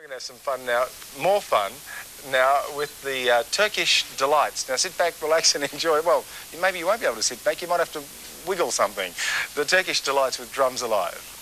going to have some fun now, more fun now with the Turkish Delights. Now sit back, relax and enjoy. Well, maybe you won't be able to sit back, you might have to wiggle something. The Turkish Delights with Drums Alive.